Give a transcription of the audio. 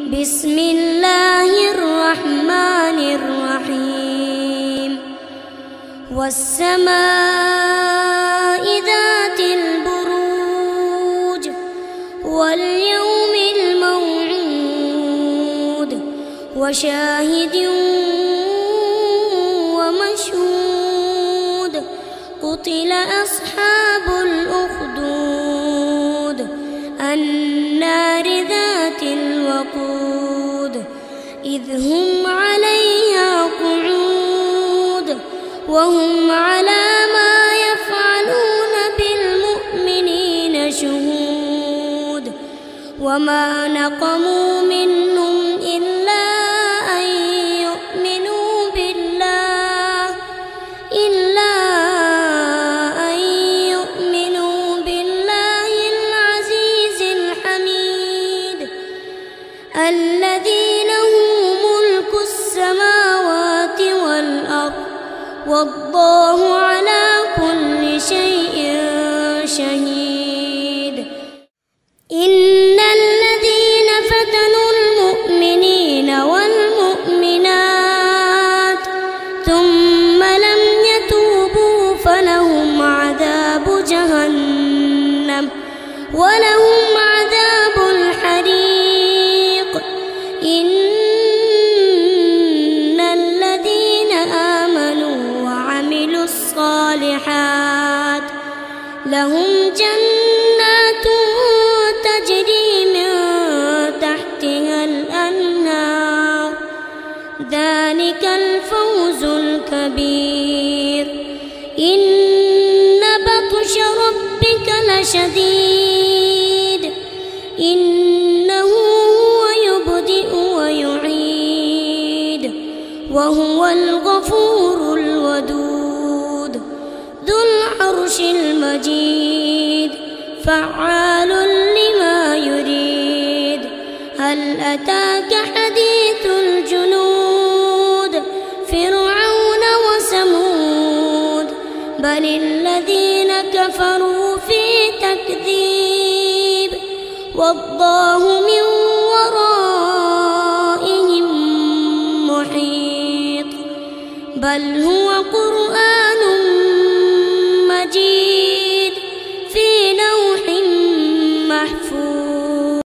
بسم الله الرحمن الرحيم والسماء ذات البروج واليوم الموعود وشاهد ومشهود قتل أصحاب الأخدود النار ذات الوقود إذ هم عليها قعود وهم على ما يفعلون بالمؤمنين شهود وما نقموا منهم إلا أن يؤمنوا بالله العزيز الحميد الذي له ملك السماوات والأرض والله على كل شيء شهيد إن الذين فتنوا المؤمنين والمؤمنات ثم لم يتوبوا فلهم عذاب جهنم ولهم عذاب الحريق إن الذين آمنوا وعملوا الصالحات لهم جنات تجري من تحتها الأنهار ذلك الفوز الكبير إن بطش ربك لشديد إنه هو يبدئ ويعيد وهو الغفور الودود ذو العرش المجيد فعال لما يريد هل أتاك حديث الجنود فرعون وثمود بل الذين كفروا في تكذيب والله من ورائهم محيط بل هو قرآن مجيد